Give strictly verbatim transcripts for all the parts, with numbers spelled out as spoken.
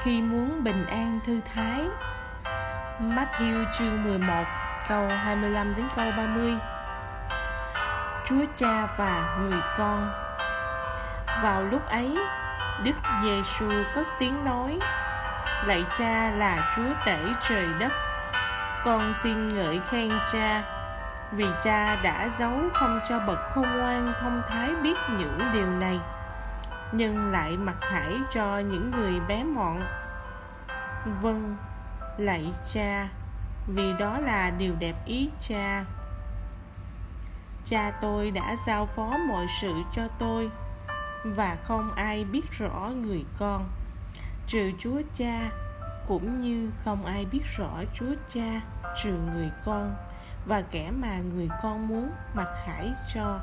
khi muốn bình an thư thái. Matthew chương mười một câu hai mươi lăm đến câu ba mươi. Chúa Cha và người con. Vào lúc ấy, Đức Giêsu cất tiếng nói: Lạy Cha là Chúa tể trời đất, con xin ngợi khen Cha, vì Cha đã giấu không cho bậc khôn ngoan thông thái biết những điều này, nhưng lại mặc khải cho những người bé mọn. Vâng, lạy Cha, vì đó là điều đẹp ý Cha. Cha tôi đã giao phó mọi sự cho tôi, và không ai biết rõ người con trừ Chúa Cha, cũng như không ai biết rõ Chúa Cha trừ người con và kẻ mà người con muốn mặc khải cho.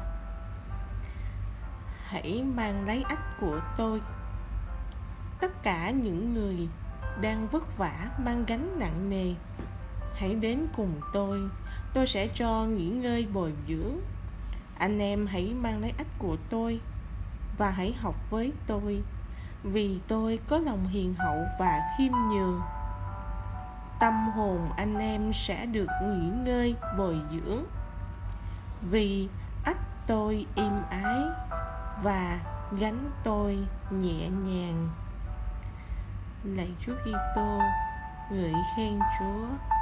Hãy mang lấy ách của tôi, tất cả những người đang vất vả mang gánh nặng nề. Hãy đến cùng tôi, tôi sẽ cho nghỉ ngơi bồi dưỡng. Anh em hãy mang lấy ách của tôi và hãy học với tôi, vì tôi có lòng hiền hậu và khiêm nhường. Tâm hồn anh em sẽ được nghỉ ngơi bồi dưỡng, vì ách tôi êm ái và gánh tôi nhẹ nhàng. Lạy Chúa Kitô, ngợi khen Chúa.